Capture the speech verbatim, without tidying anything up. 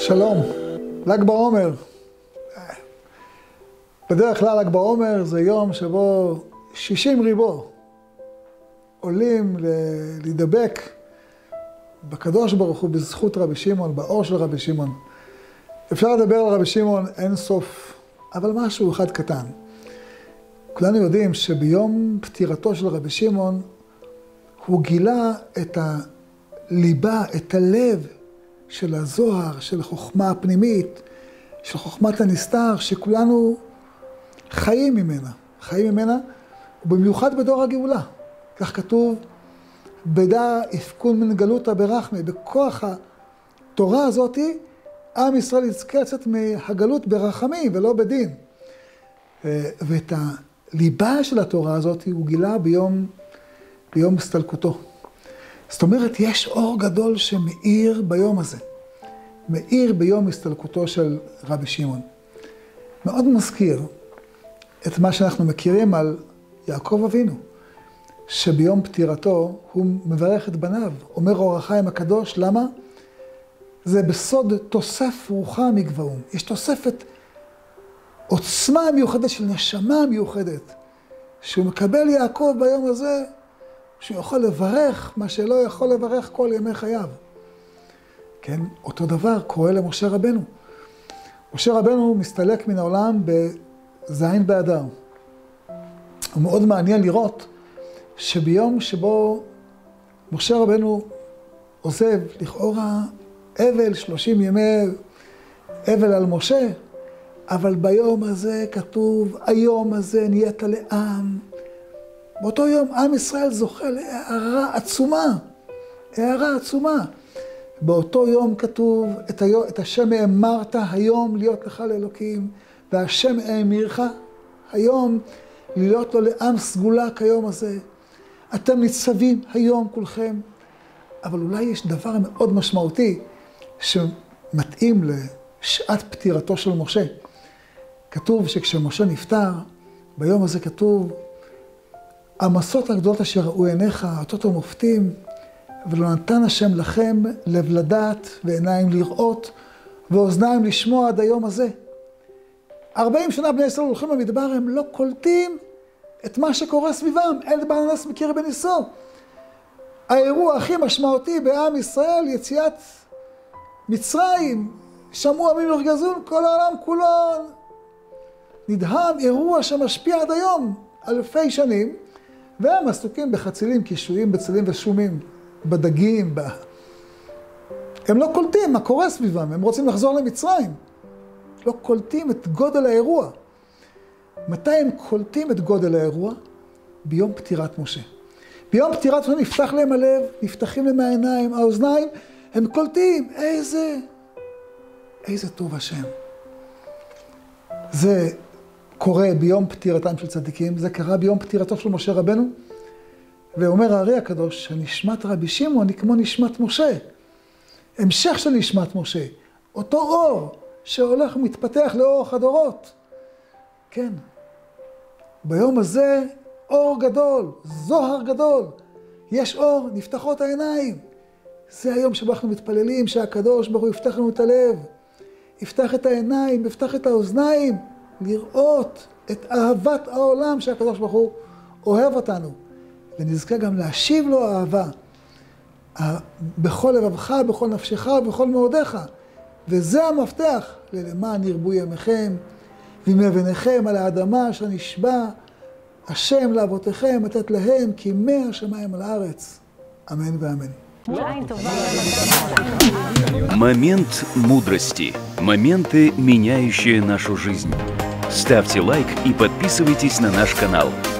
שלום, ל"ג בעומר. בדרך כלל ל"ג בעומר זה יום שבו שישים ריבו עולים להידבק בקדוש ברוך הוא בזכות רבי שמעון, באור של רבי שמעון. אפשר לדבר על רבי שמעון אין סוף, אבל משהו אחד קטן. כולנו יודעים שביום פטירתו של רבי שמעון הוא גילה את הליבה, את הלב של הזוהר, של החוכמה הפנימית, של חוכמת הנסתר, שכולנו חיים ממנה, חיים ממנה, ובמיוחד בדור הגאולה. כך כתוב, בדע יפקון מן גלותא ברחמי, בכוח התורה הזאת, עם ישראל יזכה לצאת מהגלות ברחמים ולא בדין. ואת הליבה של התורה הזאת הוא גילה ביום, ביום הסתלקותו. זאת אומרת, יש אור גדול שמאיר ביום הזה. מאיר ביום הסתלקותו של רבי שמעון. מאוד מזכיר את מה שאנחנו מכירים על יעקב אבינו, שביום פטירתו הוא מברך את בניו. אומר אור החיים הקדוש, למה? זה בסוד תוסף רוחה מגבהום. יש תוספת עוצמה מיוחדת של נשמה מיוחדת, שהוא מקבל יעקב ביום הזה, שהוא יכול לברך מה שלא יכול לברך כל ימי חייו. כן, אותו דבר קורה למשה רבנו. משה רבנו מסתלק מן העולם בזין באדר. הוא מאוד מעניין לראות שביום שבו משה רבנו עוזב לכאורה אבל, שלושים ימי אבל על משה, אבל ביום הזה כתוב, היום הזה נהיית לעם. באותו יום עם ישראל זוכה להערה עצומה, הערה עצומה. באותו יום כתוב, את, היום, את השם האמרת היום להיות לך לאלוקים, והשם האמירך היום להיות לו לעם סגולה כיום הזה. אתם ניצבים היום כולכם, אבל אולי יש דבר מאוד משמעותי שמתאים לשעת פטירתו של משה. כתוב שכשמשה נפטר, ביום הזה כתוב, המסות הגדולות אשר ראו עיניך, אותות ומופתים, ולא נתן השם לכם לב לדעת ועיניים לראות ואוזניים לשמוע עד היום הזה. ארבעים שנה בני ישראל הולכים במדבר, הם לא קולטים את מה שקורה סביבם. אל בעל הנס מכיר בניסו. האירוע הכי משמעותי בעם ישראל, יציאת מצרים, שמעו עמים ירגזון, כל העולם כולו נדהם, אירוע שמשפיע עד היום, אלפי שנים, והם עסוקים בחצילים, קישואים, בצלים ושומים, בדגים, ב... הם לא קולטים מה קורה סביבם, הם רוצים לחזור למצרים. לא קולטים את גודל האירוע. מתי הם קולטים את גודל האירוע? ביום פטירת משה. ביום פטירת משה נפתח להם הלב, נפתחים להם העיניים, האוזניים, הם קולטים, איזה, איזה טוב השם. זה קורה ביום פטירתם של צדיקים, זה קרה ביום פטירתו של משה רבנו, ואומר הארי הקדוש, שנשמת רבי שמעון היא כמו נשמת משה. המשך של נשמת משה, אותו אור שהולך ומתפתח לאורך הדורות. כן, ביום הזה אור גדול, זוהר גדול, יש אור, נפתחות העיניים. זה היום שבו אנחנו מתפללים שהקדוש ברוך הוא יפתח לנו את הלב, יפתח את העיניים, יפתח את האוזניים, לראות את אהבת העולם שהקדוש ברוך הוא אוהב אותנו. ונזכה גם להשיב לו אהבה, בכל לבבך, בכל נפשך, בכל מאודיך. וזה המפתח ללמען ירבו ימיכם, וימי בניכם על האדמה אשר נשבע השם לאבותיכם לתת להם כימי השמיים על הארץ. אמן ואמן. Момент мудрости. Моменты, меняющие нашу жизнь. Ставьте лайк и подписывайтесь на наш канал.